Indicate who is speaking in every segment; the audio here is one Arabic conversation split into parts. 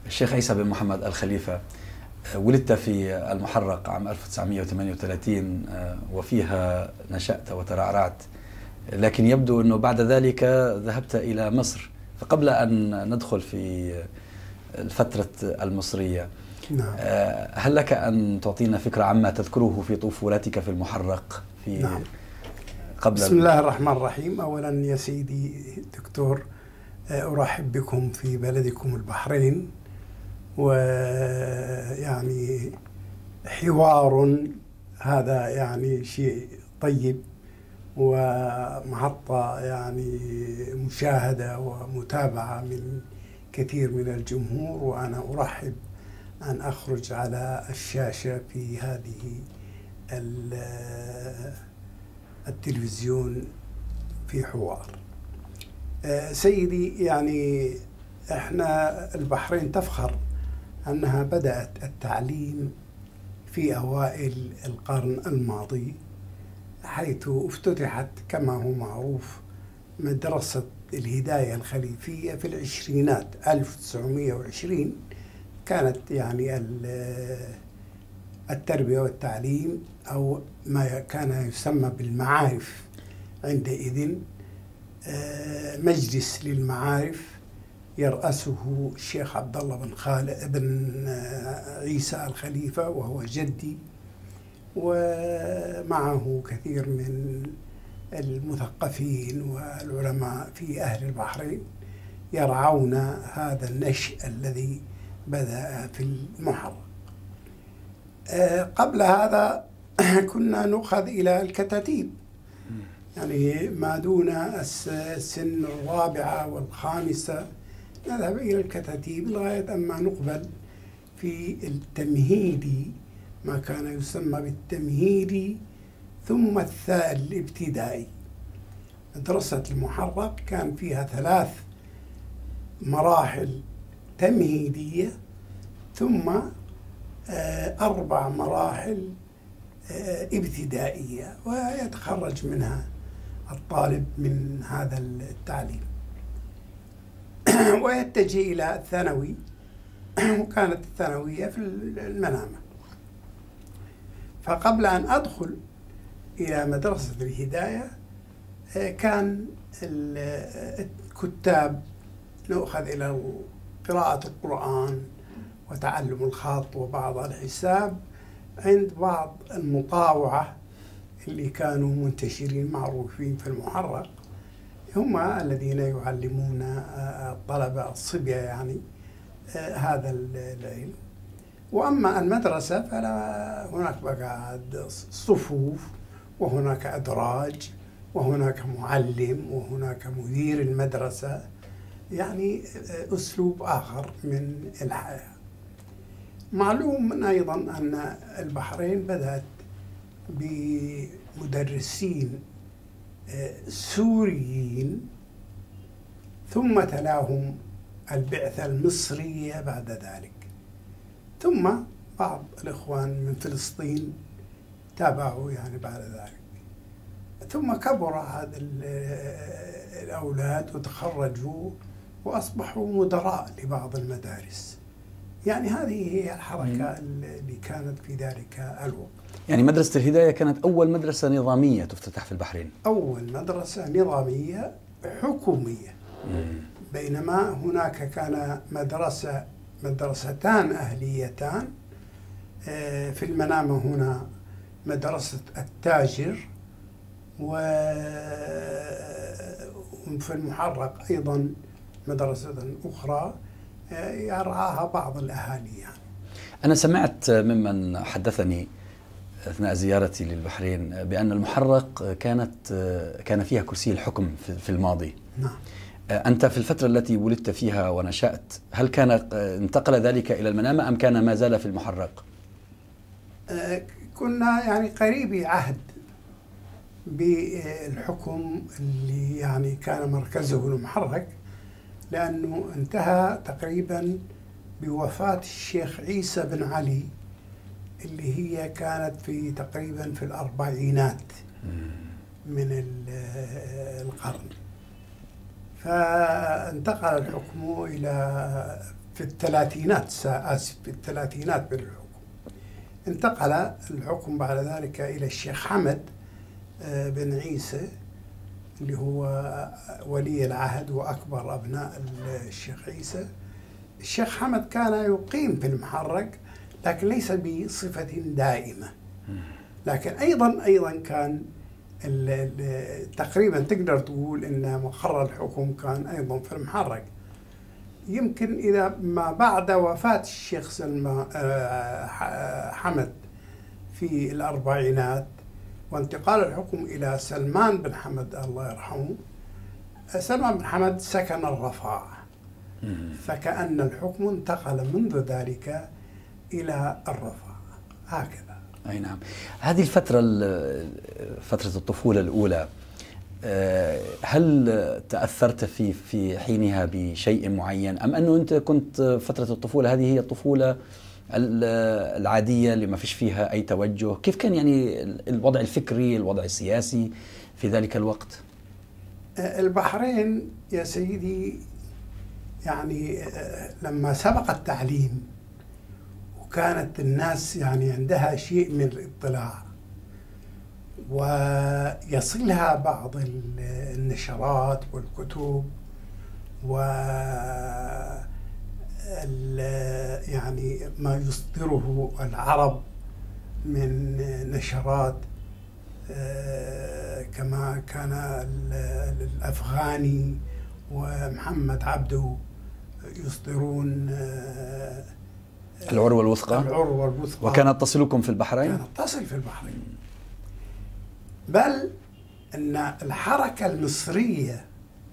Speaker 1: الشيخ عيسى بن محمد الخليفة، ولدت في المحرق عام 1938 وفيها نشأت وترعرعت، لكن يبدو أنه بعد ذلك ذهبت إلى مصر. فقبل أن ندخل في الفترة المصرية،
Speaker 2: نعم.
Speaker 1: هل لك أن تعطينا فكرة عما تذكره في طفولتك في المحرق
Speaker 2: نعم.
Speaker 1: قبل
Speaker 2: بسم الله الرحمن الرحيم. أولا يا سيدي دكتور، أرحب بكم في بلدكم البحرين، ويعني حوار هذا يعني شيء طيب ومحطة يعني مشاهدة ومتابعة من كثير من الجمهور، وأنا أرحب أن أخرج على الشاشة في هذه التلفزيون في حوار. سيدي، يعني احنا البحرين تفخر أنها بدأت التعليم في أوائل القرن الماضي، حيث افتتحت كما هو معروف مدرسة الهداية الخليفية في العشرينات 1920. كانت يعني التربية والتعليم أو ما كان يسمى بالمعارف عندئذ مجلس للمعارف يرأسه الشيخ عبد الله بن عيسى الخليفة، وهو جدي، ومعه كثير من المثقفين والعلماء في أهل البحرين يرعون هذا النشء الذي بدأ في المحرق. قبل هذا كنا نؤخذ إلى الكتاتيب، يعني ما دون السن الرابعة والخامسة نذهب إلى الكتاتيب لغاية أما نقبل في التمهيدي، ما كان يسمى بالتمهيدي ثم الابتدائي. مدرسة المحرق كان فيها 3 مراحل تمهيدية ثم 4 مراحل ابتدائية، ويتخرج منها الطالب من هذا التعليم ويتجه إلى الثانوي، وكانت الثانوية في المنامة. فقبل أن أدخل إلى مدرسة الهداية كان الكتاب نؤخذ إلى قراءة القرآن وتعلم الخط وبعض الحساب عند بعض المطاوعة اللي كانوا منتشرين معروفين في المحرق، هم الذين يعلمون الطلبة الصبية يعني هذا العلم. وأما المدرسة فلا، هناك مقاعد صفوف وهناك أدراج وهناك معلم وهناك مدير المدرسة، يعني أسلوب آخر من الحياة. معلوم أيضا أن البحرين بدأت بمدرسين سوريين، ثم تلاهم البعثة المصرية بعد ذلك، ثم بعض الإخوان من فلسطين تابعوا يعني بعد ذلك، ثم كبر هذا الأولاد وتخرجوا وأصبحوا مدراء لبعض المدارس. يعني هذه هي الحركة اللي كانت في ذلك الوقت.
Speaker 1: يعني مدرسة الهداية كانت أول مدرسة نظامية تفتتح في البحرين،
Speaker 2: أول مدرسة نظامية حكومية، بينما هناك كان مدرستان أهليتان في المنامة، هنا مدرسة التاجر، وفي المحرق أيضا مدرسة أخرى يرعاها بعض الأهالي. يعني
Speaker 1: أنا سمعت ممن حدثني أثناء زيارتي للبحرين بأن المحرق كان فيها كرسي الحكم في الماضي.
Speaker 2: نعم.
Speaker 1: أنت في الفترة التي ولدت فيها ونشأت، هل كان انتقل ذلك إلى المنامة أم كان ما زال في المحرق؟
Speaker 2: كنا يعني قريبي عهد بالحكم اللي يعني كان مركزه المحرق، لأنه انتهى تقريبا بوفاة الشيخ عيسى بن علي اللي هي كانت في تقريبا في الأربعينات من القرن. فانتقل الحكم إلى في الثلاثينات، آسف، في الثلاثينات من الحكم. انتقل الحكم بعد ذلك إلى الشيخ حمد بن عيسى، اللي هو ولي العهد وأكبر أبناء الشيخ عيسى. الشيخ حمد كان يقيم في المحرق، لكن ليس بصفة دائمة، لكن أيضا كان تقريبا تقدر تقول إن مقر الحكم كان أيضا في المحرق. يمكن إذا ما بعد وفاة الشيخ سلمان حمد في الأربعينات وانتقال الحكم إلى سلمان بن حمد الله يرحمه، سلمان بن حمد سكن الرفاع، فكأن الحكم انتقل منذ ذلك إلى الرفاع هكذا.
Speaker 1: أي نعم. هذه الفترة، فترة الطفولة الأولى، هل تأثرت في حينها بشيء معين، أم أنه أنت كنت فترة الطفولة هذه هي الطفولة العادية اللي ما فيش فيها أي توجه؟ كيف كان يعني الوضع الفكري، الوضع السياسي في ذلك الوقت؟
Speaker 2: البحرين يا سيدي يعني لما سبق التعليم وكانت الناس يعني عندها شيء من الاطلاع ويصلها بعض النشرات والكتب يعني ما يصدره العرب من نشرات، كما كان الأفغاني ومحمد عبده يصدرون
Speaker 1: العروة الوثقى. وكانت تصلكم في البحرين؟
Speaker 2: كانت تصل في البحرين، بل أن الحركة المصرية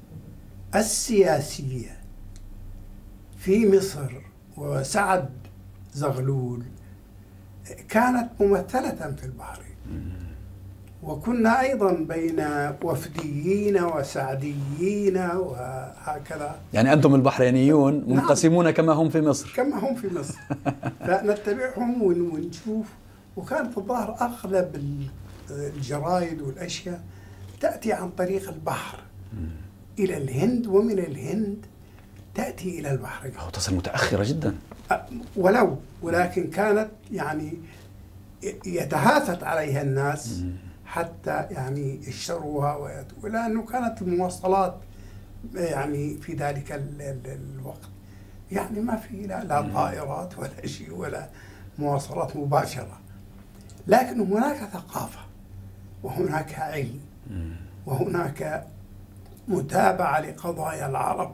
Speaker 2: السياسية في مصر وسعد زغلول كانت ممثلة في البحرين، وكنا أيضا بين وفديين وسعديين وهكذا.
Speaker 1: يعني أنتم البحرينيون منقسمون. نعم. كما هم في مصر.
Speaker 2: كما هم في مصر. فنتبعهم ونشوف. وكانت الظاهر أغلب الجرائد والأشياء تأتي عن طريق البحر إلى الهند، ومن الهند تأتي إلى البحرين.
Speaker 1: تصل متأخرة جدا.
Speaker 2: ولكن كانت يعني يتهافت عليها الناس حتى يعني يشتروها لأنه كانت المواصلات يعني في ذلك الوقت يعني ما في لا طائرات ولا شيء ولا مواصلات مباشرة، لكن هناك ثقافة وهناك علم وهناك متابعة لقضايا العرب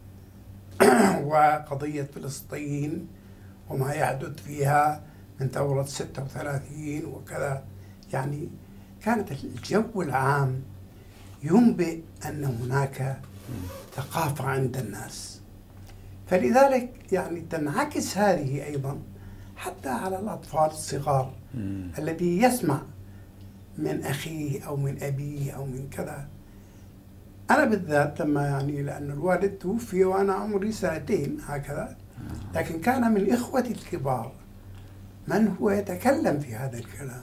Speaker 2: وقضية فلسطين وما يحدث فيها من ثورة 36 وكذا. يعني كانت الجو العام ينبئ أن هناك ثقافة عند الناس، فلذلك يعني تنعكس هذه أيضا حتى على الأطفال الصغار الذي يسمع من أخيه أو من أبيه أو من كذا. أنا بالذات لما يعني لأن الوالد توفي وأنا عمري 2 هكذا، لكن كان من إخوتي الكبار من هو يتكلم في هذا الكلام.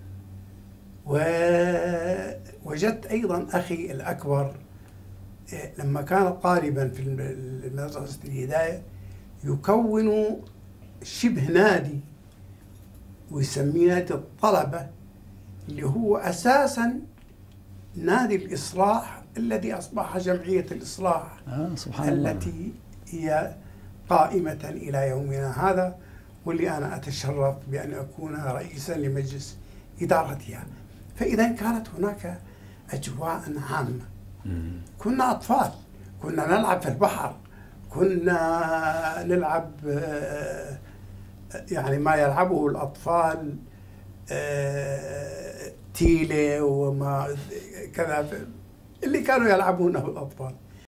Speaker 2: ووجدت أيضا أخي الأكبر لما كان طالبا في مدرسة الهداية يكون شبه نادي ويسميه نادي الطلبة، اللي هو أساسا نادي الإصلاح الذي أصبح جمعية الإصلاح
Speaker 1: سبحان الله.
Speaker 2: التي هي قائمة إلى يومنا هذا، واللي أنا أتشرف بأن أكون رئيسا لمجلس إدارتها. فإذا كانت هناك أجواء عامة. كنا أطفال، كنا نلعب في البحر، كنا نلعب يعني ما يلعبه الأطفال تيلة وما كذا اللي كانوا يلعبونه الأطفال.